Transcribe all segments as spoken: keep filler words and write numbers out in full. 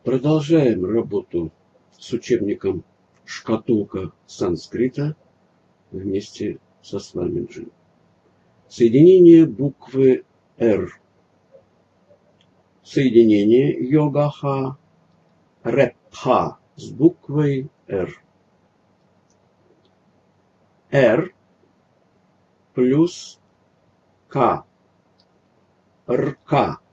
Продолжаем работу с учебником «Шкатулка санскрита» вместе со Свамиджи. Соединение буквы «Р». Соединение йогаха репха с буквой «Р». «Р» плюс «К». «Рка».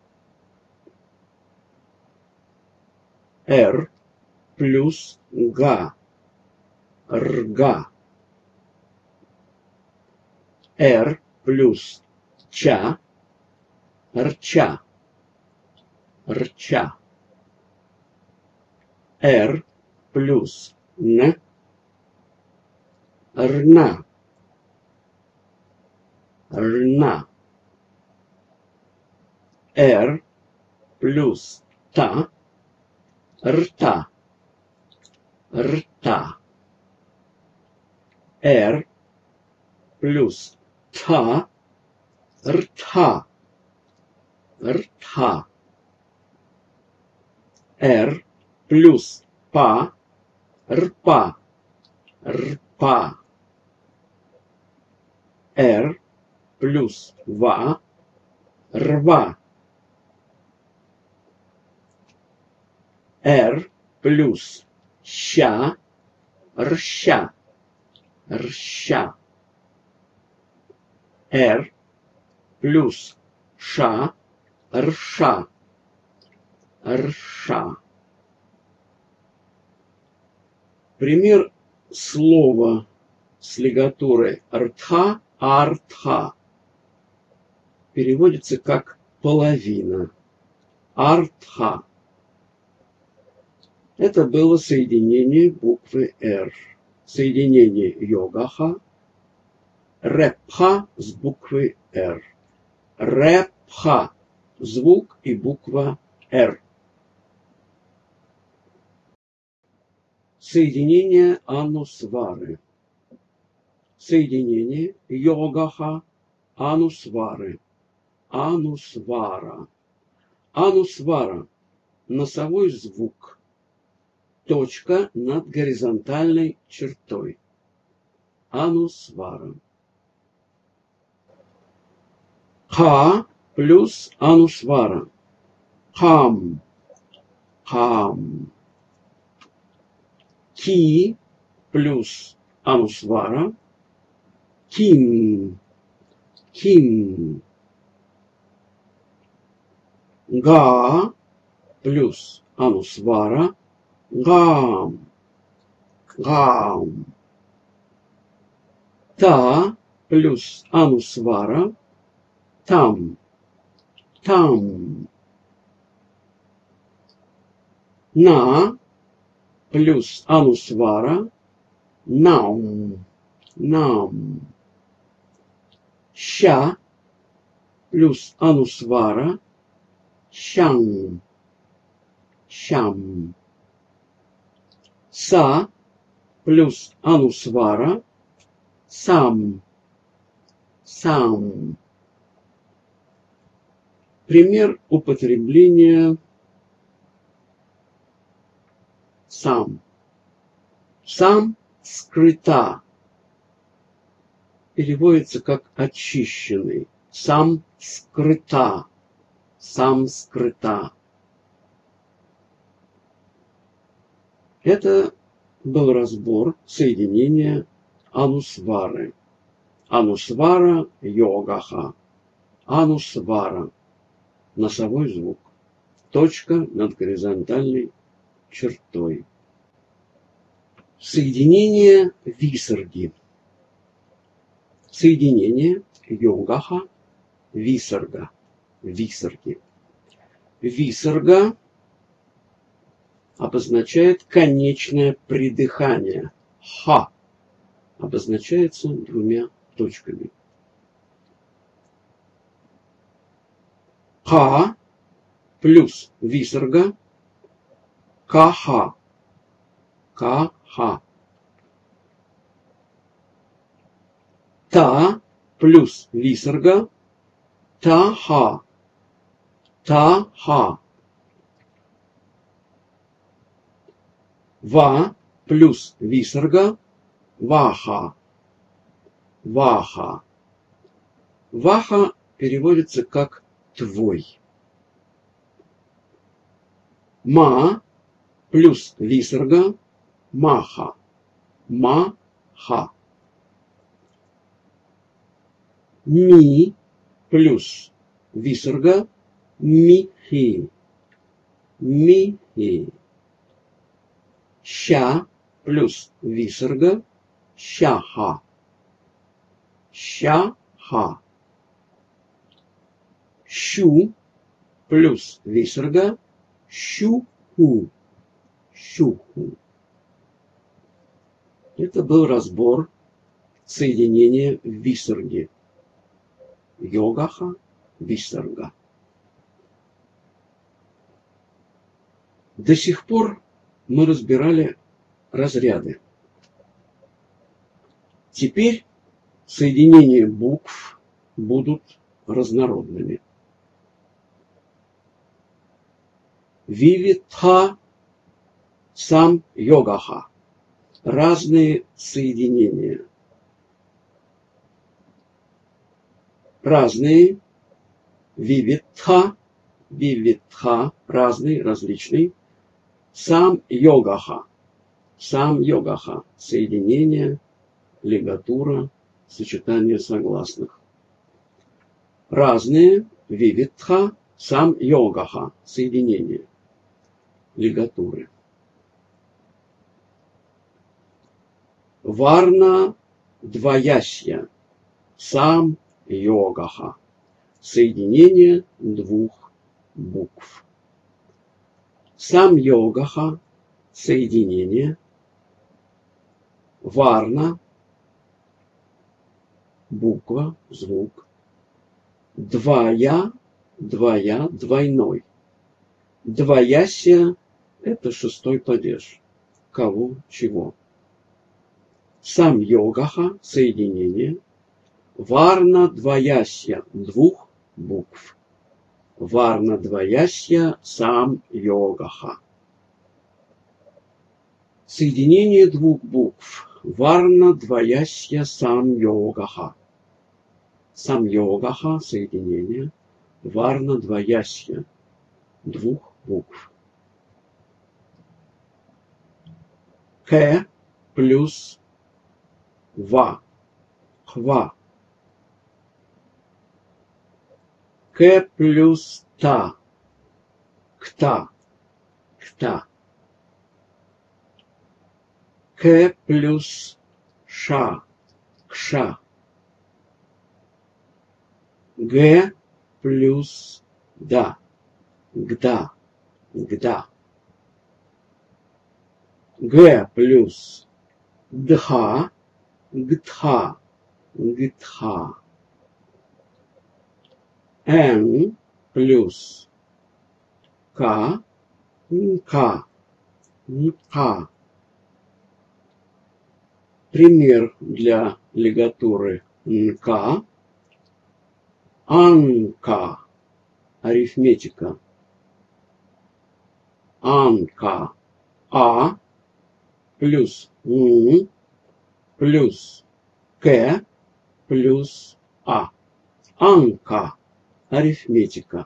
«Р» плюс «Га». «Рга». «Р» плюс «Ча». «Рча». «Рча». «Р» плюс «Н». «Рна». «Рна». «Р» плюс «Та». «Рта». «Рта». «Р» плюс «Та». «Рта». «Рта». «Р» плюс «Па». «Рпа». «Рпа». «Р» плюс «Ва». «Рва». «Р» плюс «Ща». «Рща». «Рща». «Р» плюс «Ша». «Рша». «Рша». Пример слова с лигатурой «ртха», «артха» переводится как «половина». «Артха». Это было соединение буквы «Р». Соединение йогаха. Репха с буквой «Р». Репха. Звук и буква «Р». Соединение анусвары. Соединение йогаха анусвары. Анусвара. Анусвара. Носовой звук. Точка над горизонтальной чертой. Анусвара. Ха плюс анусвара. Хам. Хам. Ки плюс анусвара. Ким. Ким. Га плюс анусвара. Гам. Гам. Та плюс анусвара. Там. Там. На плюс анусвара. Нам. Нам. Ща плюс анусвара. Щам. Щам. Са плюс анусвара. Сам. Сам. Пример употребления сам. Сам скрыта. Переводится как очищенный. Сам скрыта. Сам скрыта. Это был разбор соединения анусвары. Анусвара йогаха. Анусвара. Носовой звук. Точка над горизонтальной чертой. Соединение висарги. Соединение йогаха висарга. Висарги. Висарга обозначает конечное придыхание. Ха обозначается двумя точками. Ха плюс висарга. Каха. Каха. Та плюс висарга. Таха. Таха. Ва плюс висарга ваха. Ваха. Ваха переводится как твой. Ма плюс висарга маха. Маха. Ми плюс висарга михи. Михи. Ща плюс висарга щаха. Щаха. Щу плюс висарга щуху. Щуху. Это был разбор соединения в висарге. Йогаха, висарга. До сих пор мы разбирали разряды. Теперь соединения букв будут разнородными. Вивитха, сам йогаха. Разные соединения. Разные. Вивитха, вивитха, разный, различный. Сам йогаха. Сам йогаха. Соединение, лигатура, сочетание согласных. Разные. Вивитха, сам йогаха. Соединение, лигатуры. Варна двоясья. Сам йогаха. Соединение двух букв. Сам йогаха. Соединение. Варна. Буква, звук. Двоя. Двоя, двойной. Двоясья – это шестой падеж. Кого, чего. Сам йогаха – соединение. Варна двоясья – двух букв. Варна двоясья – сам йогаха. Соединение двух букв. Варна двоясья – сам йогаха. Сам йогаха – соединение. Варна двоясья – двух букв. К плюс ва. Хва. К плюс та. Кта. Кта. К плюс ша. Кша. Г плюс да. Гда. Гда. Г плюс дха. Гтха. Гтха. Н плюс К. Нка. Нка. Пример для лигатуры нка. Анка. Арифметика. Анка. А плюс Н плюс К плюс А. Анка. Арифметика.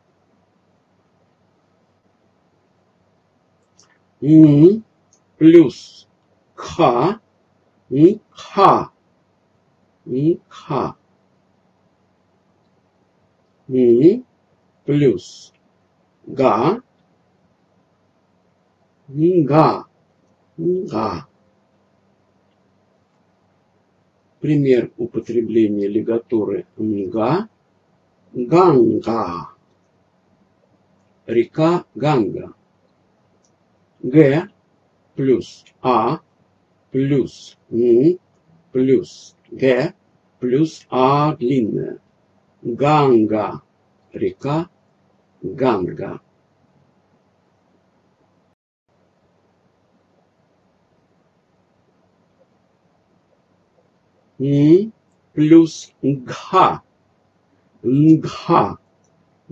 Н плюс Кха. Нкха. Нкха. Н плюс Га. Нга. Нга. Пример употребления лигатуры нга. Ганга. Река Ганга. Г плюс А плюс Н плюс Г плюс А длинная. Ганга. Река Ганга. Н плюс Гха. Нгха.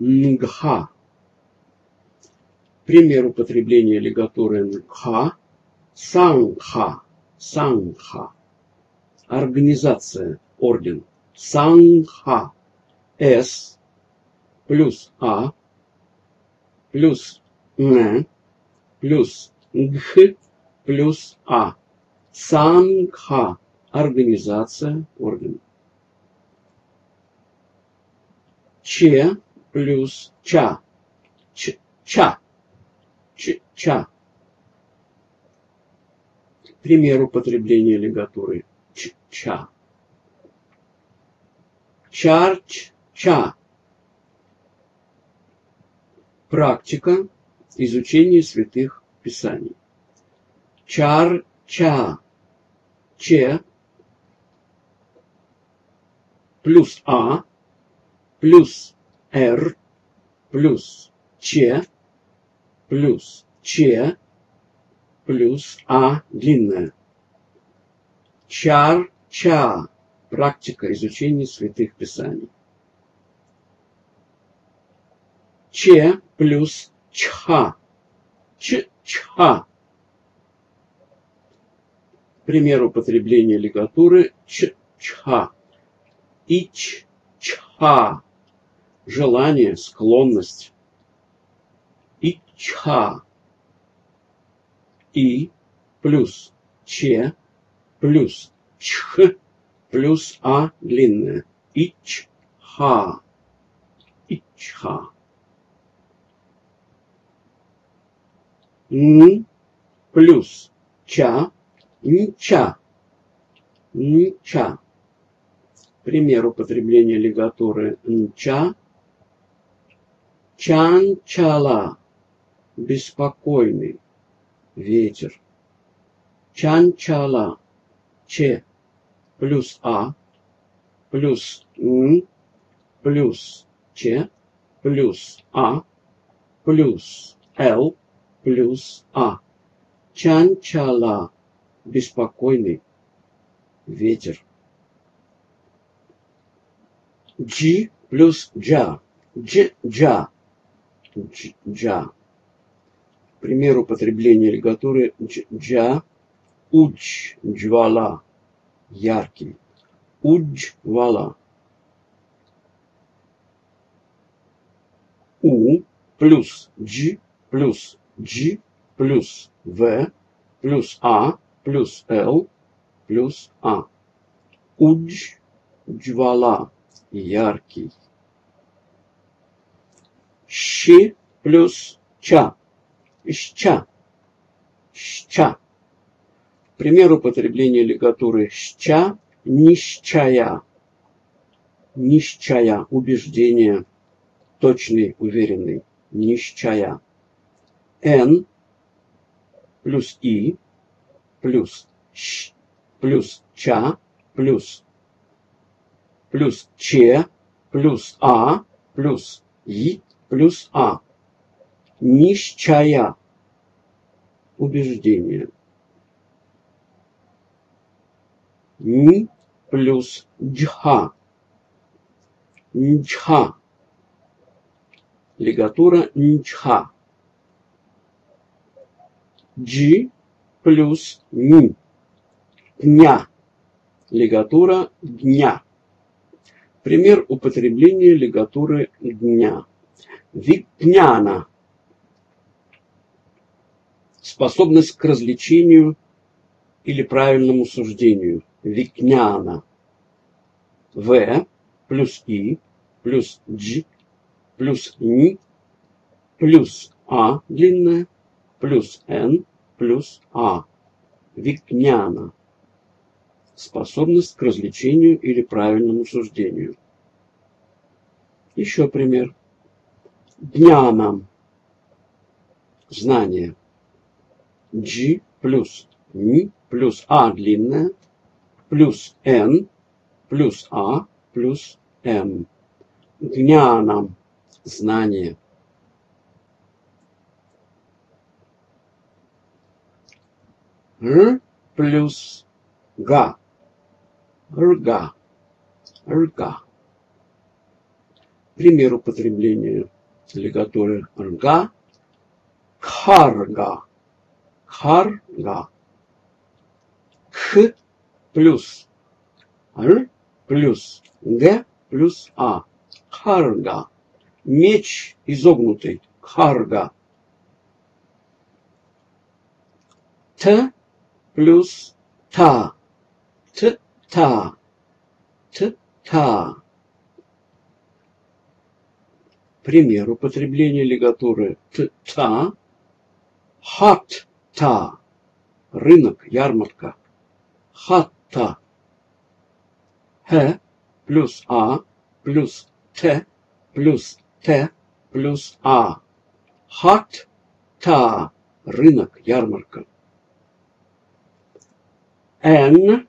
Нгха. Пример употребления лигатуры Нгха. Сангха. Сангха. Организация, орден. Сангха. С плюс А плюс Н плюс Гх плюс А. Сангха. Организация, орден. Че плюс Ча. Ч, ча. Ч, ча. Пример употребления лигатуры. Ч, ча. Чарч, ча. Практика изучения святых писаний. Чар, ча. Че плюс А плюс Р плюс Че плюс Че плюс А длинная. Чар, ча. Практика изучения святых писаний. Че плюс чха. Ч, чха. Пример употребления лигатуры. Ч, чха. Ич, чха. Желание, склонность. Ичха. И плюс че плюс чх плюс А длинная. Ичха. Ичха. Н плюс ча. Нча. Нча. Пример употребления лигатуры нча. Чанчала. Беспокойный. Ветер. Чанчала. Че плюс А плюс Н плюс Че плюс А плюс Л плюс А. Чанчала. Беспокойный ветер. Джи плюс джа. Дж, джа. Дж, джа. Пример употребления лигатуры дж, джа. Удж, джвала. Яркий. Уджвала. У плюс дж плюс дж плюс В плюс А плюс Л плюс А. Удж, джвала. Яркий. Щи плюс ча. Ща. Ща. Пример употребления лигатуры ща. Нищая. Нищая. Убеждение. Точный, уверенный. Нищая. Н плюс И плюс щ плюс ча плюс плюс че плюс А плюс И плюс А. Нищая. Убеждение. Н плюс джха. Нчха. Лигатура нчха. Джи плюс н. Дня. Лигатура дня. Пример употребления лигатуры дня. Випняна. Способность к развлечению или правильному суждению. Викняна. В плюс И плюс Дж плюс Н плюс А длинная плюс Н плюс А. Викняна. Способность к развлечению или правильному суждению. Еще пример. Днянам. Знание. Дж плюс Н плюс А длинная плюс Н плюс А плюс М. Днянам. Знание. Р плюс Га. Рга. Рга. Пример употребления лигатуры рга. Кхарга. Кхарга. Х плюс Р плюс Г плюс А. Харга. Меч изогнутый. Харга. Т плюс Та. Т-та. Т-та. Пример употребления лигатуры т-та. Хат-та. Рынок, ярмарка. Хат-та. Х плюс А плюс Т плюс Т плюс А. Хат-та. Рынок, ярмарка. Н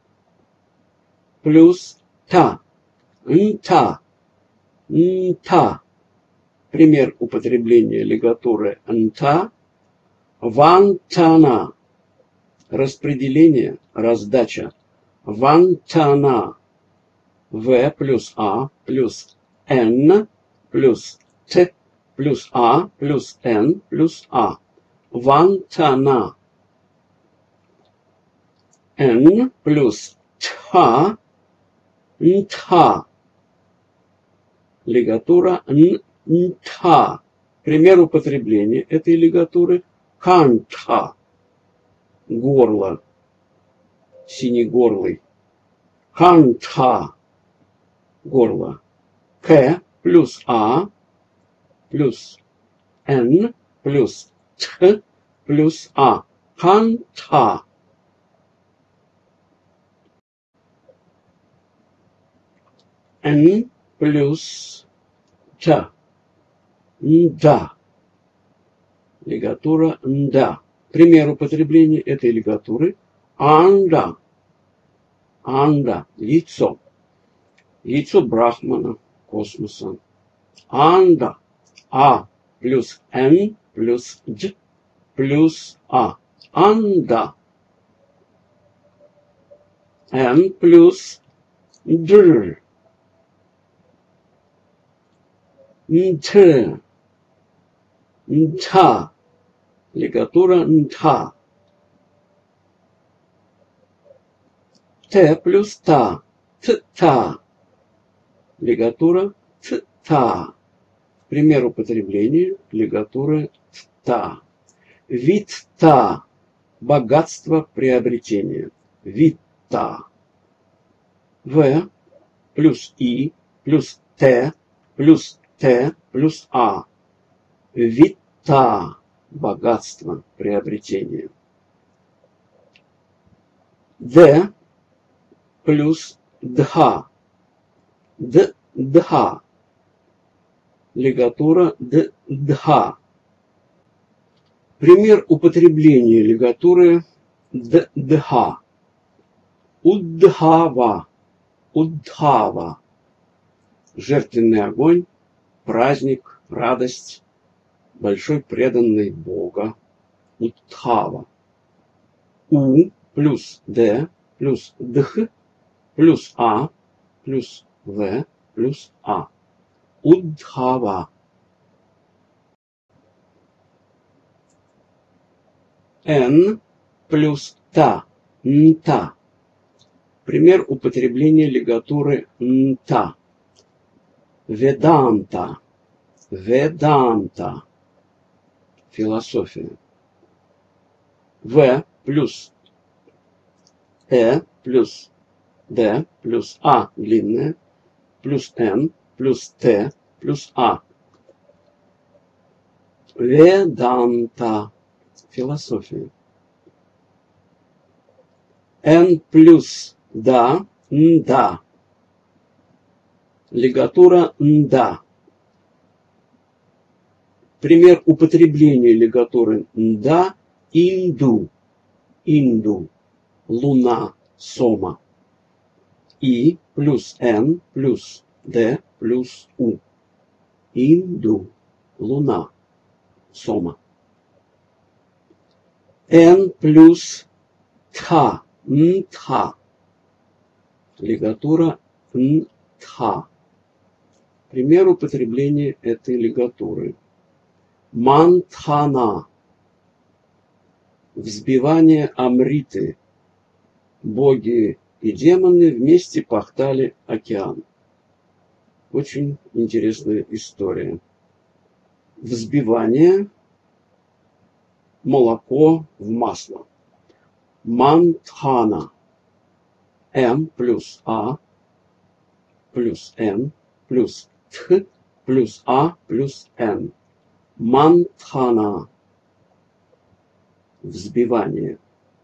плюс Та. Нта. Нта. Пример употребления лигатуры нта. Вантана. Распределение, раздача. Вантана. В плюс А плюс Н плюс Т плюс А плюс Н плюс А. Вантана. Н плюс Та. Нта. Лигатура нта. Пример употребления этой лигатуры канта. Горло. Синегорлый. Канта. Горло. К плюс А плюс Н плюс Т плюс А. Канта. Н плюс Т. Нда. Лигатура нда. Пример употребления этой лигатуры анда. Анда. Яйцо. Яйцо Брахмана, космоса. Анда. А плюс Н плюс Д плюс А. Анда. Н плюс Д. Нт. Нта. Лигатура нта. Т плюс та. Т-та. Лигатура т-та. Пример употребления лигатуры т-та. Витта. Богатство, приобретение. Витта. В плюс И плюс Т плюс Т плюс А. Витта. Богатство, приобретение. Д плюс Дха. Д Дха. Лигатура Д Дха. Пример употребления лигатуры Д Дха. Уддхава. Уддхава. Жертвенный огонь, праздник, радость, большой преданный Бога. Уддхава. У плюс Д плюс Дх плюс А плюс В плюс А. Уддхава. Н плюс Та. Нта. Пример употребления лигатуры нта. Веданта. Веданта. Философия. В плюс Э плюс Д плюс А длинная плюс Н плюс Т плюс А. Веданта. Философия. Н плюс Да. Нда. Лигатура нда. Пример употребления лигатуры нда. Инду. Инду. Луна. Сома. И плюс Н плюс Д плюс У. Инду. Луна. Сома. Н плюс Тха. Нтха. Лигатура нтха. Пример употребления этой лигатуры. Мантхана. Взбивание амриты. боги и демоны вместе пахтали океан. Очень интересная история. Взбивание молоко в масло. Мантхана. М плюс А плюс Н плюс Т плюс А плюс Н. Мантхана. Взбивание.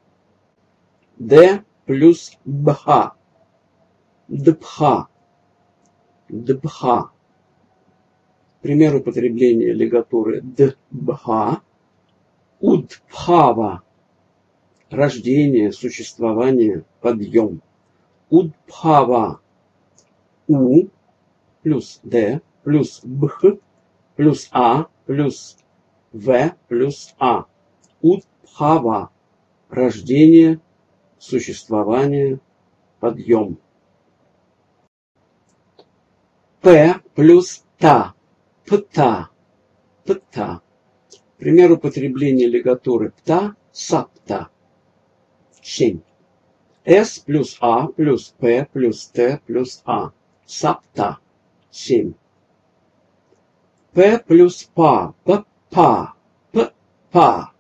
Д плюс Бха. Дбха. Дбха. Пример употребления лигатуры дбха. Удбхава. Рождение, существование, подъем. Удбхава. У плюс Д плюс Бх плюс А плюс В плюс А. Удбхава. Рождение, существование, подъем. П плюс Та. Пта. Пта. Пример употребления лигатуры пта. Сапта. Семь. С плюс А плюс П плюс Т плюс А. Сапта. Семь. П плюс Па. П. Па. П. Па.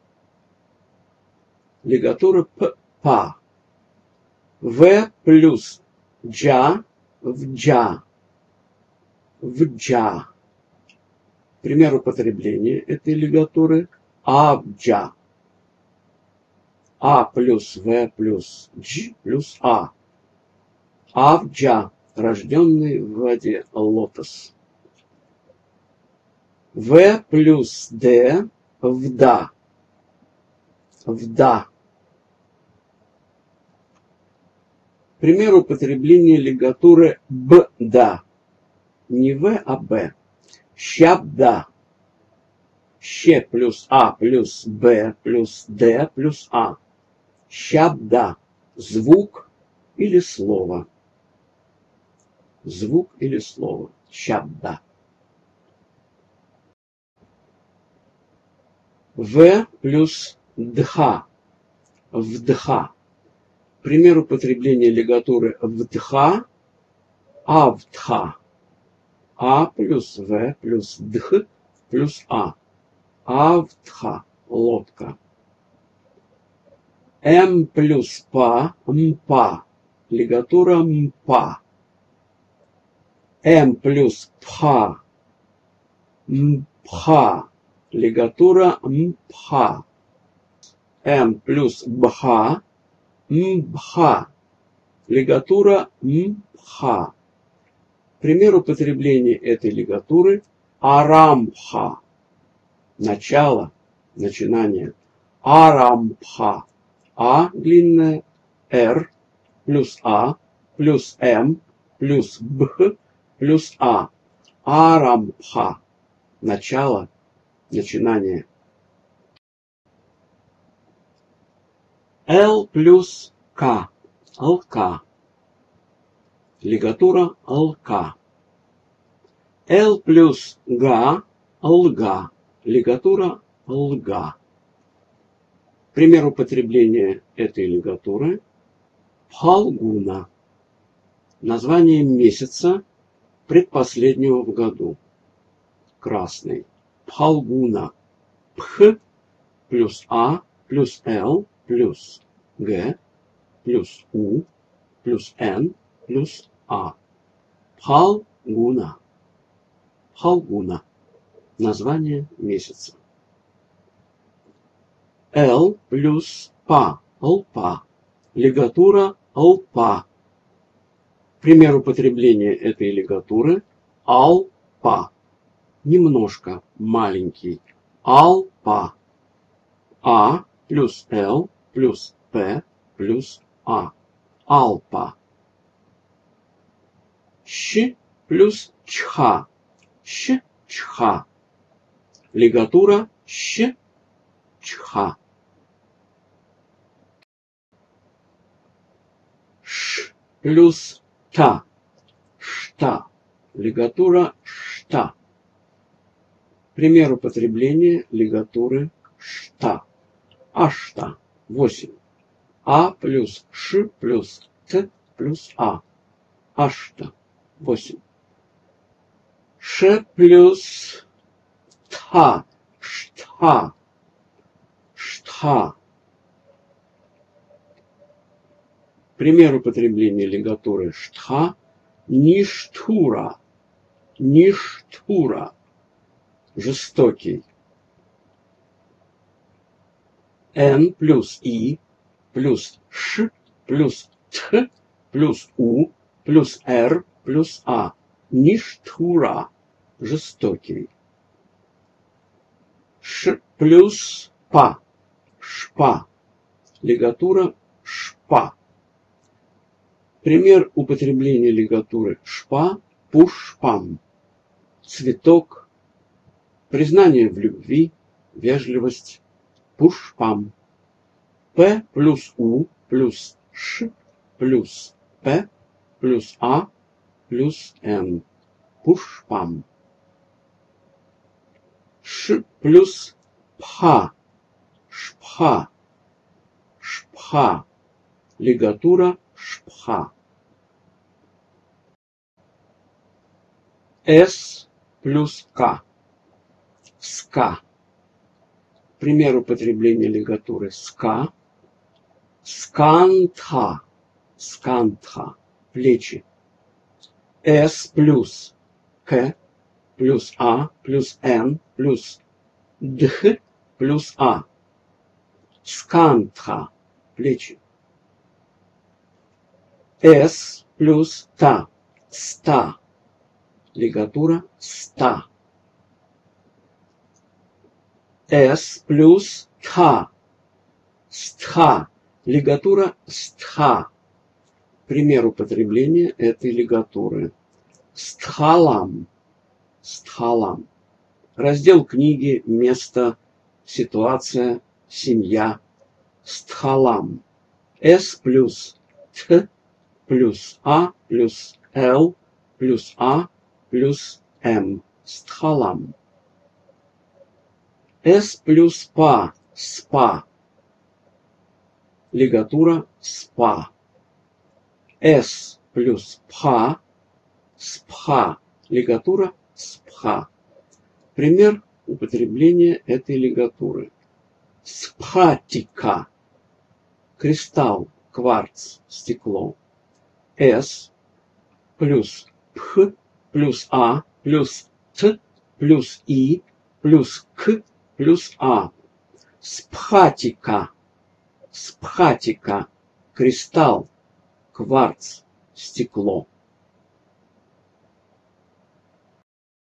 Лигатура П. Па. В плюс Джа. Вджа. Вджа. Пример употребления этой лигатуры абджа. А плюс В плюс Дж плюс А. Абджа. Рожденный в воде. Лотос. В плюс Д. Вда. Вда. Пример употребления лигатуры бда. Не В, а Б. Щабда. Щ плюс А плюс Б плюс Д плюс А. Щабда. Звук или слово. Звук или слово. Щабда. В плюс Дха. Вдха. Пример употребления лигатуры вдха. Авдха. А плюс В плюс Дх плюс А. Авдха. Лодка. М плюс Па. Мпа. Лигатура мпа. М плюс Пха. Мпха. Лигатура мпха. М плюс Бха. Мбха. Лигатура мпха. Пример употребления этой лигатуры арампха. Начало, начинание. Арампха. А длинная, Р плюс А плюс М плюс Бх плюс А. Арампха. Начало, начинание. Л плюс К. Лк. Лигатура лк. Л плюс Га. Лга. Лигатура лга. Пример употребления этой лигатуры Пхалгуна. Название месяца предпоследнего в году. Красный. Пхалгуна. Пх плюс А плюс Л плюс Г плюс У плюс Н плюс А. Пхалгуна. Пхалгуна. Название месяца. Л плюс Па. Лпа. Лигатура лпа. Пример употребления этой лигатуры алпа. Немножко, маленький. Алпа. А плюс Л плюс П плюс А. Алпа. Щ плюс чха. Щ чха. Лигатура щ чха. Ш плюс та. Шта. Лигатура шта. Пример употребления лигатуры шта. Ашта. Восемь. А плюс Ш плюс Т плюс А. Ашта. восемь. Ш плюс Та. Шта. Шта. Пример употребления лигатуры шта. Ништура. Ништура. Жестокий. Н плюс И плюс Ш плюс Т плюс У плюс Р плюс А. Ништура. Жестокий. Ш плюс Па. Шпа. Лигатура шпа. Пример употребления лигатуры шпа. Пушпам. Цветок. Признание в любви. Вежливость. Пушпам. П плюс У плюс Ш плюс П плюс А плюс Н. Пушпам. Ш плюс Пха. Шпха. Шпха. Лигатура шпха. С плюс К. Ска. Пример употребления лигатуры ска. Сканта. Сканта. Плечи. С плюс К плюс А плюс Н плюс Дх плюс А. Сканта. Плечи. С плюс Та. Ста. Лигатура ста. С плюс Та. Стха. Лигатура стха. Пример употребления этой лигатуры. Стхалам. Стхалам. Раздел книги, место, ситуация, семья. Стхалам. С плюс Т плюс А плюс Л плюс А плюс М. Стхалам. С плюс Па. Спа. Лигатура спа. С плюс Пха. Спха. Лигатура спха. Пример употребления этой лигатуры. Спхатика. Кристалл, кварц, стекло. С плюс П плюс А плюс Т плюс И плюс К плюс А. Спхатика. Спхатика. Кристалл, кварц, стекло.